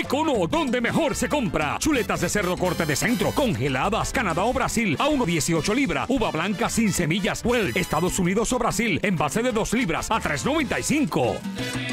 Econo, donde mejor se compra. Chuletas de cerdo corte de centro, congeladas, Canadá o Brasil, a 1.18 libras. Uva blanca sin semillas, Well, Estados Unidos o Brasil, envase de 2 libras, a $3.95.